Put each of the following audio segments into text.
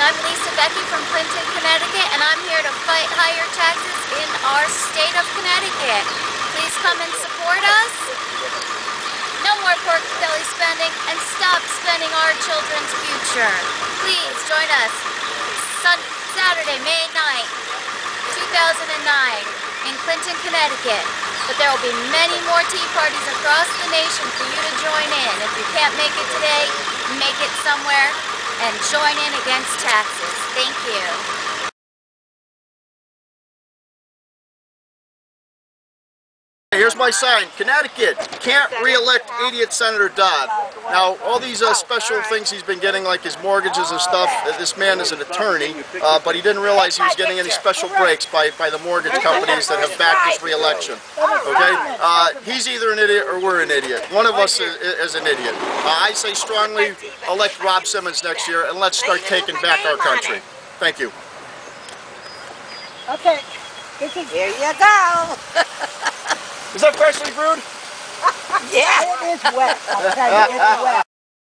I'm Lisa Becky from Clinton, Connecticut, and I'm here to fight higher taxes in our state of Connecticut. Please come and support us. No more pork belly spending, and stop spending our children's future. Please join us Saturday, May 9th, 2009 in Clinton, Connecticut. But there will be many more tea parties across the nation for you to join in. If you can't make it today, make it somewhere and join in against taxes. Thank you. Here's my sign. Connecticut can't re-elect idiot Senator Dodd. Now, all these special things he's been getting, like his mortgages and stuff, this man is an attorney, but he didn't realize he was getting any special breaks by the mortgage companies that have backed his re-election. Okay? He's either an idiot or we're an idiot. One of us is an idiot. I say strongly elect Rob Simmons next year, and let's start taking back our country. Thank you. Okay. Here you go. Is that freshly brewed? Yeah. It is wet. I'll tell you, it's wet.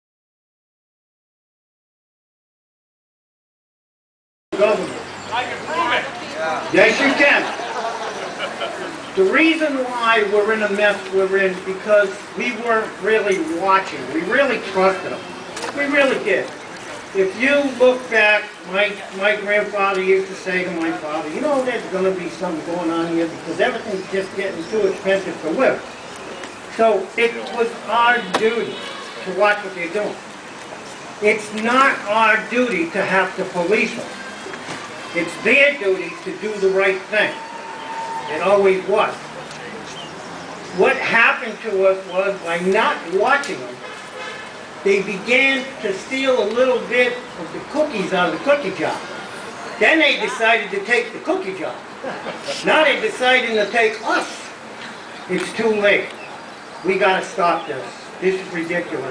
I can prove it. Yes, you can. The reason why we're in the mess we're in because we weren't really watching. We really trusted them. We really did. If you look back, my grandfather used to say to my father, you know, there's going to be something going on here because everything's just getting too expensive to live. So it was our duty to watch what they're doing. It's not our duty to have to police them. It's their duty to do the right thing. It always was. What happened to us was by not watching them, they began to steal a little bit of the cookies out of the cookie jar. Then they decided to take the cookie jar. Now they're deciding to take us. It's too late. We got to stop this. This is ridiculous.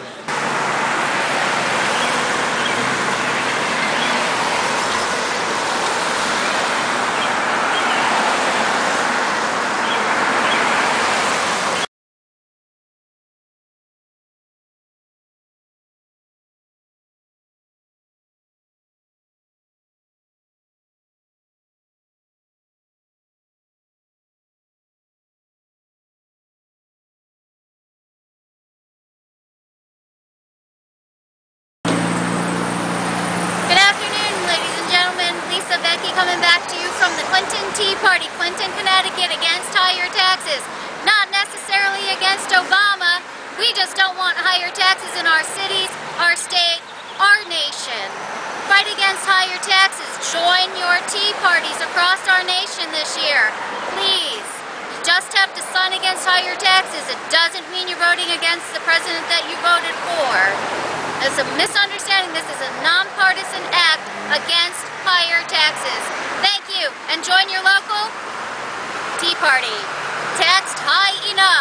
Becky coming back to you from the Clinton Tea Party, Clinton, Connecticut, against higher taxes. Not necessarily against Obama. We just don't want higher taxes in our cities, our state, our nation. Fight against higher taxes. Join your tea parties across our nation this year. Please. You just have to sign against higher taxes. It doesn't mean you're voting against the president that you voted for. It's a misunderstanding. This is a nonpartisan act against higher taxes. Thank you, and join your local tea party. Taxed high enough.